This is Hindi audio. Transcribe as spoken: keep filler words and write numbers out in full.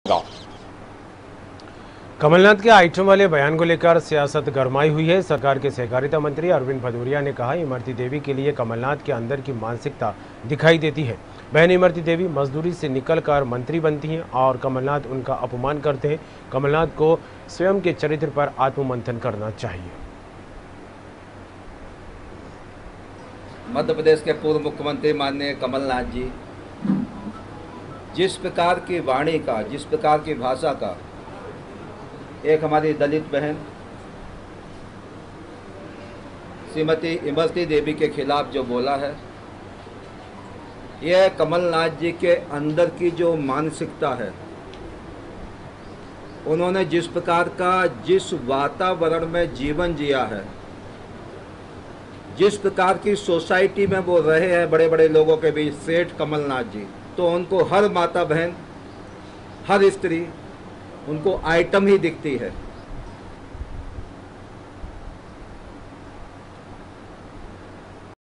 कमलनाथ के आइटम वाले बयान को लेकर सियासत गरमाई हुई है। सरकार के सहकारिता मंत्री अरविंद भदौरिया ने कहा, इमरती देवी के लिए कमलनाथ के अंदर की मानसिकता दिखाई देती है। बहन इमरती देवी मजदूरी से निकलकर मंत्री बनती हैं और कमलनाथ उनका अपमान करते हैं। कमलनाथ को स्वयं के चरित्र पर आत्ममंथन करना चाहिए। मध्य प्रदेश के पूर्व मुख्यमंत्री माननीय कमलनाथ जी जिस प्रकार की वाणी का, जिस प्रकार की भाषा का एक हमारी दलित बहन श्रीमती इमरती देवी के खिलाफ जो बोला है, यह कमलनाथ जी के अंदर की जो मानसिकता है, उन्होंने जिस प्रकार का जिस वातावरण में जीवन जिया है, जिस प्रकार की सोसाइटी में वो रहे हैं बड़े बड़े लोगों के बीच, सेठ कमलनाथ जी, तो उनको हर माता बहन, हर स्त्री उनको आइटम ही दिखती है।